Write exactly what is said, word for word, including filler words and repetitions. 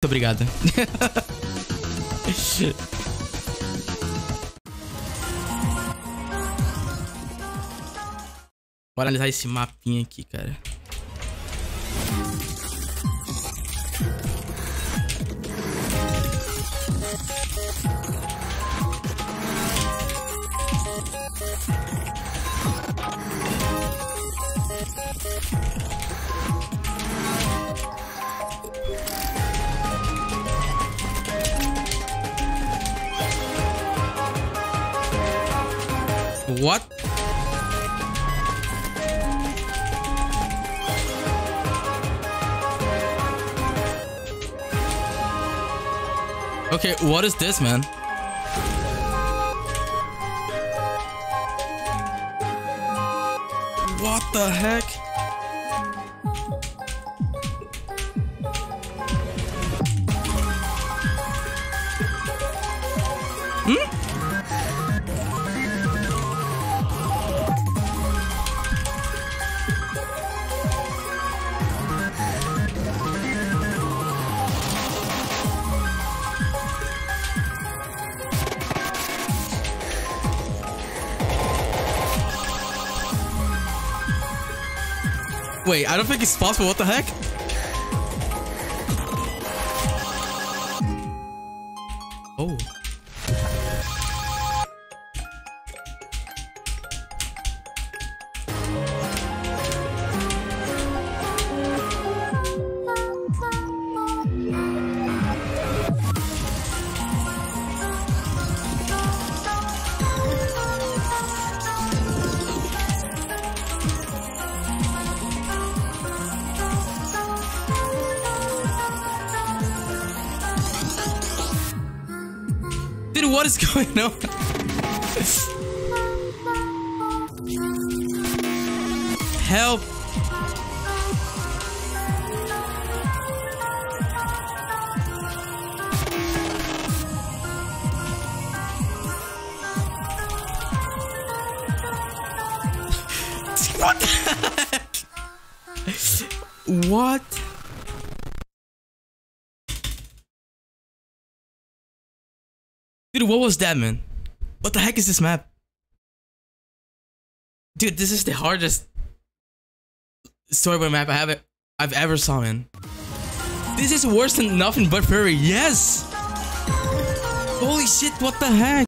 Muito obrigado. Bora analisar esse mapinha aqui, cara. What? Okay, what is this, man? What the heck? Hmm? Wait, I don't think it's possible. What the heck? Oh. Dude, what is going on? Help. What the heck? What? Dude, what was that, man? What the heck is this map? Dude, this is the hardest storyboard map I have I've ever saw, man. This is worse than Nothing But Fury. Yes! Holy shit, what the heck?